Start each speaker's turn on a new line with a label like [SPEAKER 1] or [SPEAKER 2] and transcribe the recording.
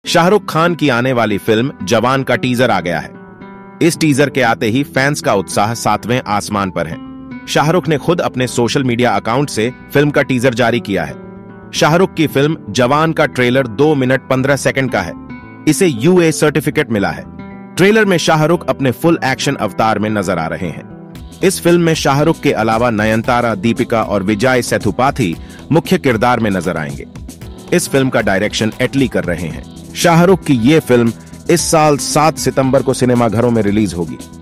[SPEAKER 1] शाहरुख खान की आने वाली फिल्म जवान का टीजर आ गया है। इस टीजर के आते ही फैंस का उत्साह 7वें आसमान पर है। शाहरुख ने खुद अपने सोशल मीडिया अकाउंट से फिल्म का टीजर जारी किया है। शाहरुख की फिल्म जवान का ट्रेलर 2 मिनट 15 सेकंड का है। इसे यूए सर्टिफिकेट मिला है। ट्रेलर में शाहरुख अपने फुल एक्शन अवतार में नजर आ रहे हैं। इस फिल्म में शाहरुख के अलावा नयनतारा, दीपिका और विजय सेतुपाथी मुख्य किरदार में नजर आएंगे। इस फिल्म का डायरेक्शन एटली कर रहे हैं। शाहरुख की ये फिल्म इस साल 7 सितंबर को सिनेमाघरों में रिलीज होगी।